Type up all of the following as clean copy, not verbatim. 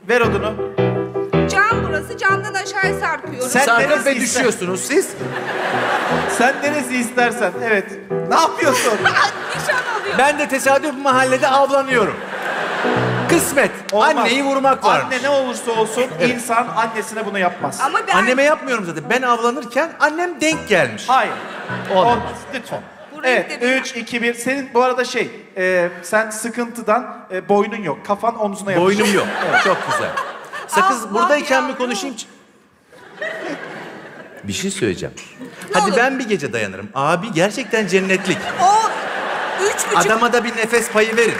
Ver odunu. Cam burası, camdan aşağıya sarkıyoruz. Sen Sarkıp neresi ve düşüyorsunuz siz. Sen neresi istersen. Evet. Ne yapıyorsun? Nişan alıyor. Ben de tesadüf mahallede avlanıyorum. Kısmet. Olmaz. Anneyi vurmak var. Anne ne olursa olsun insan annesine bunu yapmaz. Ama ben... Anneme yapmıyorum zaten. Ben avlanırken annem denk gelmiş. Hayır. Olmaz. Lütfen. Burayı Evet, da bir- 3, 2, 1. Senin bu arada sen sıkıntıdan boynun yok. Kafan omzuna yapışır. Boynum yok. Çok güzel. Sakız Allah buradayken mi yavrum. konuşayım? Bir şey söyleyeceğim. Ne Hadi olur? ben bir gece dayanırım. Abi gerçekten cennetlik. O 3,5... Adama da bir nefes payı verin.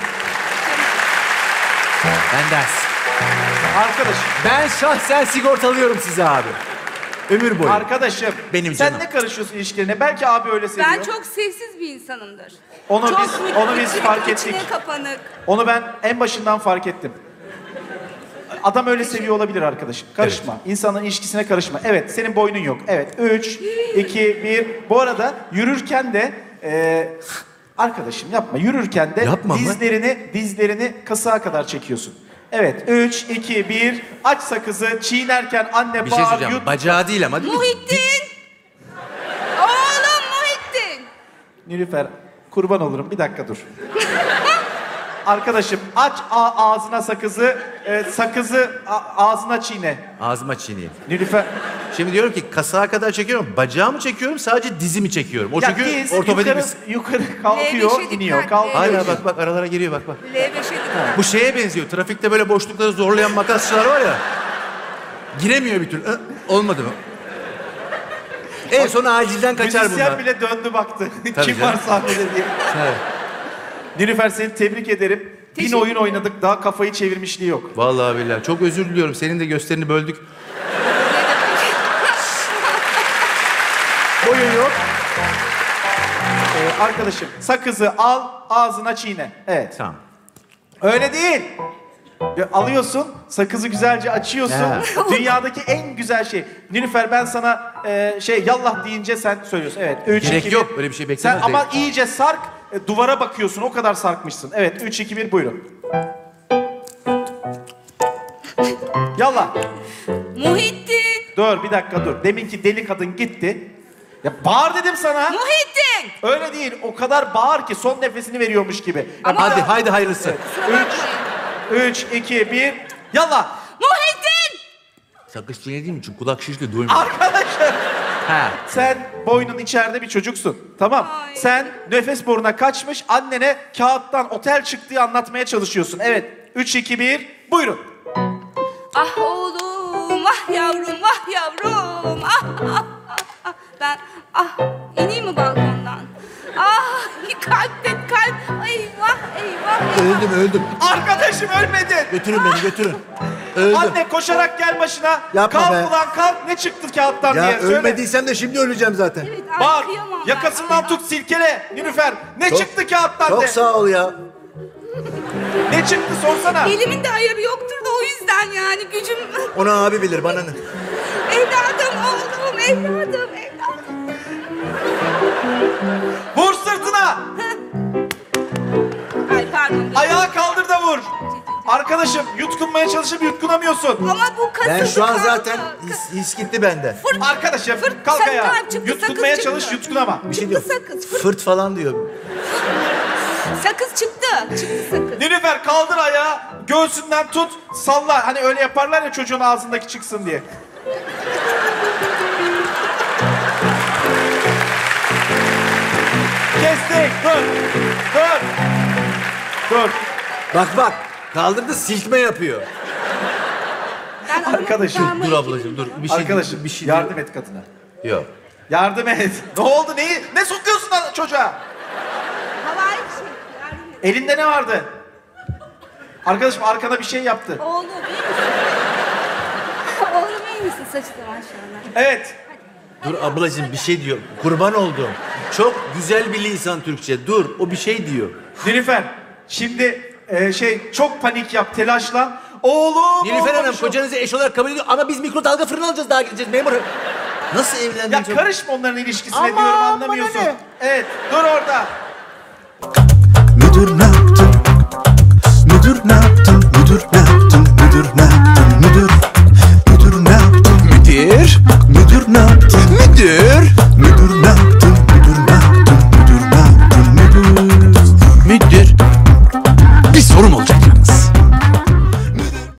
Ben dersin. Arkadaşım. Ben şahsen sigortalıyorum size abi. Ömür boyu. Arkadaşım. Benim sen canım. ne karışıyorsun ilişkilerine? Belki abi öyle seviyor. Ben çok sessiz bir insanımdır. Onu çok biz fark ettik. İçine kapanık. Onu ben en başından fark ettim. Adam öyle seviyor olabilir arkadaşım. Karışma. İnsanın ilişkisine karışma. Evet, senin boynun yok. Evet, 3, 2, 1. Bu arada yürürken de arkadaşım yapma. Yürürken de Yapma mı? dizlerini kasığa kadar çekiyorsun. Evet, 3, 2, 1. Aç sakızı. Çiğnerken anne Bir şey bağır, söyleyeceğim. yut. Bacağı değil ama değil mi? Muhittin! Oğlum Muhittin! Nilüfer, kurban olurum. Bir dakika dur. Arkadaşım aç ağzına sakızı, sakızı ağzına çiğne. Ağzıma çiğneyim. Nilüfer, Şimdi diyorum ki kasağa kadar çekiyorum. Bacağımı çekiyorum, sadece dizimi çekiyorum. O ya çünkü diz ortopedik yukarı kalkıyor, L5'e iniyor, dikkat, kalkıyor. Hala bak aralara giriyor bak. L5'e dikkat. Bu şeye benziyor. Trafikte böyle boşlukları zorlayan makasçılar var ya. Giremiyor bir türlü. Olmadı mı? En son acilden kaçar Müzisyen bunlar. bile döndü baktı. Tabii Kim canım. var sahnede diye. Evet. Nilüfer seni tebrik ederim. Bin Teşekkür oyun oynadık, daha kafayı çevirmişliği yok. Vallahi billahi. Çok özür diliyorum. Senin de gösterini böldük. Boyun yok. Arkadaşım sakızı al, ağzına çiğne. Evet. Tamam. Öyle değil. Ya alıyorsun, sakızı güzelce açıyorsun. Ha. Dünyadaki en güzel şey. Nilüfer ben sana yallah deyince sen söylüyorsun. Evet. 3, Gerek 2, 1. yok, öyle bir şey beklemez Sen ama değil. iyice sark, duvara bakıyorsun. O kadar sarkmışsın. Evet. 3, 2, 1 buyurun. Yallah. Muhittin! Dur bir dakika dur. Deminki deli kadın gitti. Ya bağır dedim sana. Muhittin! Öyle değil. O kadar bağır ki son nefesini veriyormuş gibi. Ama- Hadi haydi hayırlısı. 3, 2, 1. Yallah. Muhittin! Sakız çiğnediğim için kulak şişli duymuyor. Arkadaşım. Ha. Sen boynun içeride bir çocuksun. Tamam. Ay. Sen nefes boruna kaçmış annene kağıttan otel çıktığı anlatmaya çalışıyorsun. Evet. 3, 2, 1. Buyurun. Ah oğlum, ah yavrum, ah yavrum. Ben ineyim mi balkondan? Kalp. Eyvah, eyvah. Öldüm. Arkadaşım ölmedi. Götürün beni götürün. Öldüm. Anne koşarak gel başına. Yapma kalk be. ulan kalk. Ne çıktı kağıttan Ya diye söyle. ölmediysem de şimdi öleceğim zaten. Evet, ay, Bağır. kıyamam ben. Yakasından tut silkele. Nilüfer. Ne Çok- çıktı kağıttan Çok de. sağ ol ya. Ne çıktı sorsana. Elimin de ayarı yoktur da o yüzden yani gücüm... Onu abi bilir bana ne. Evladım, oğlum, evladım. Vur sırtına. Ay pardon. Ayağı kaldır da vur. Arkadaşım yutkunmaya çalışıp yutkunamıyorsun. Ama bu kasıldı Ben şu an kaldı. zaten his gitti bende. Arkadaşım Fırt, kalk sakın ayağa. kalp çıktı, Yutkunmaya sakız çalış çıktı. yutkunama. Bir şey Çıktı diyor. sakız, Fırt falan diyor. Sakız çıktı. Çıktı sakız. Nilüfer kaldır ayağı. Göğsünden tut. Salla. Hani öyle yaparlar ya çocuğun ağzındaki çıksın diye. Kestik. Dur. Bak. Kaldırdı silkme yapıyor. Ben Arkadaşım, alıyorum, Dur ben ablacığım dur. Bir şey Arkadaşım bir şey yardım et kadına. Yok. Yardım et. Ne oldu? Ne sokuyorsun lan çocuğa? Havai fişek. Yardım et. Elinde ne vardı? Arkadaşım arkada bir şey yaptı. Oğlum iyi misin? Oğlum iyi misin? Saçı da maşallah. Evet. Dur ablacığım bir şey diyor. Kurban oldum. Çok güzel bir lisan Türkçe. Dur o bir şey diyor. Nilüfer şimdi çok panik yap, telaşlan. Oğlum. Nilüfer Hanım konuşuyor. kocanızı eş olarak kabul ediyor ama biz mikrodalga fırın alacağız daha gideceğiz memur. Nasıl evlendin Ya çok? karışma onların ilişkisine Aman, diyorum bana anlamıyorsun. ne? Evet dur orada. Müdür ne yaptın? Müdür ne yaptın? Müdür ne yaptın? Müdür ne